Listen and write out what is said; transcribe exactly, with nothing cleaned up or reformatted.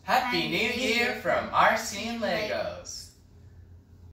Happy New Year from R C and Legos!